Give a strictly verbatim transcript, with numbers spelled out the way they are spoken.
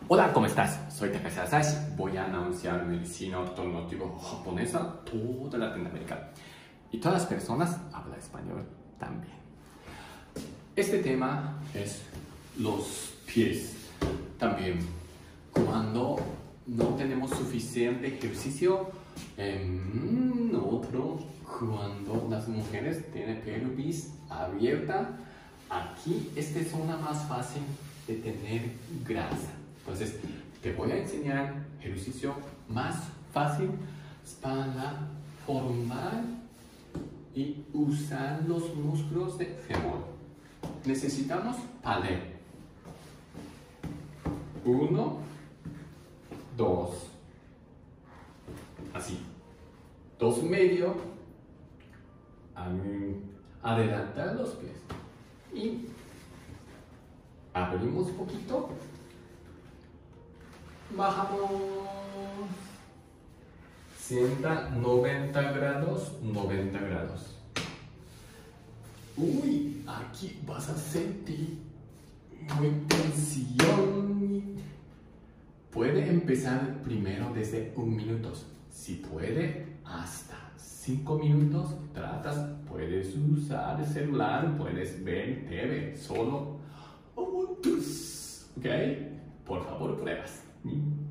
Hola, ¿cómo estás? Soy Takashi Asashi. Voy a anunciar medicina alternativa japonesa toda Latinoamérica. Y todas las personas hablan español también. Este tema es los pies. También, cuando no tenemos suficiente ejercicio, en otro, cuando las mujeres tienen pelvis abierta, aquí esta es zona más fácil de tener grasa. Entonces, te voy a enseñar ejercicio más fácil para formar y usar los músculos de fémur. Necesitamos palé. Uno, dos. Así. Dos medio. Adelantar los pies. Y abrimos un poquito. Bajamos. Sienta noventa grados, noventa grados. Uy, aquí vas a sentir muy tensión. Puede empezar primero desde un minuto. Si puede, hasta cinco minutos. Tratas, puedes usar el celular, puedes ver T V, solo. ¿Ok? Por favor, pruebas.